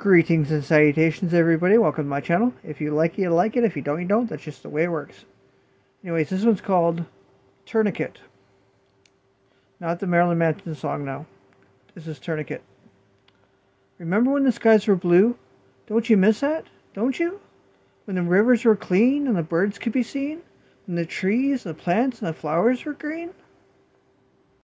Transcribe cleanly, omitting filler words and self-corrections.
Greetings and salutations, everybody. Welcome to my channel. If you like it, you like it. If you don't, you don't. That's just the way it works. Anyways, this one's called Tourniquet. Not the Marilyn Manson song now. This is Tourniquet. Remember when the skies were blue? Don't you miss that? Don't you? When the rivers were clean and the birds could be seen? When the trees, the plants, and the flowers were green?